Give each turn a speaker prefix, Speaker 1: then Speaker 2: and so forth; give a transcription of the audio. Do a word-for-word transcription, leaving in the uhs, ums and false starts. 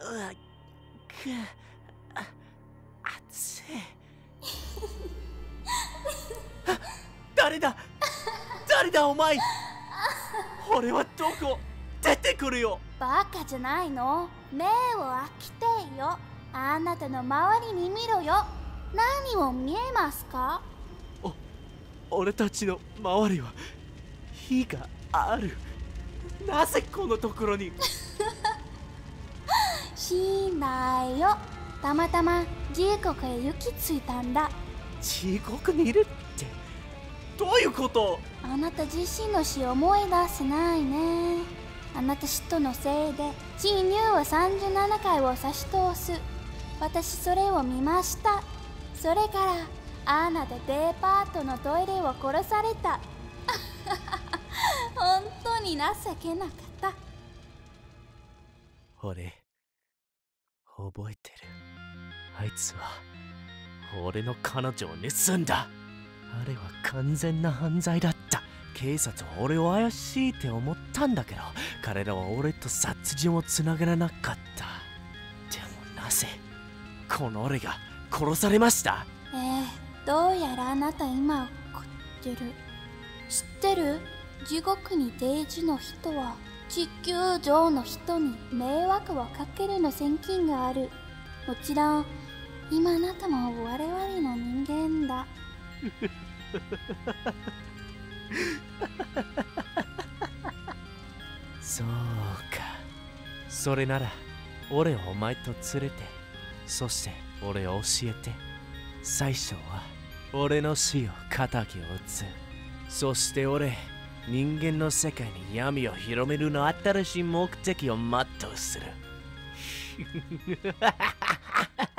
Speaker 1: わっくあ熱い誰だ誰だお前俺はどこ出てくるよ
Speaker 2: バカじゃないの目を開けてよあなたの周りに見ろよ何を見えますか
Speaker 1: お俺たちの周りは火があるなぜこのところに
Speaker 2: しないよたまたま地獄へ行き着いたんだ
Speaker 1: 地獄にいるってどういうこと？
Speaker 2: あなた自身の死を思い出せないねあなた嫉妬のせいで侵入はさんじゅうななかいを差し通す私それを見ましたそれからあなたデパートのトイレを殺された本当に情けなかった
Speaker 1: 俺覚えてるあいつは俺の彼女を盗んだあれは完全な犯罪だった警察は俺を怪しいって思ったんだけど彼らは俺と殺人をつながらなかったでもなぜこの俺が殺されました
Speaker 2: ええどうやらあなた今怒ってる知ってる地獄に定時の人は地球上の人に迷惑をかけるの宣言があるもちろん今あなたも我々の人間だ
Speaker 1: そうかそれなら俺をお前と連れてそして俺を教えて最初は俺の死を仇を討つそして俺人間の世界に闇を広めるの新しい目的を全うする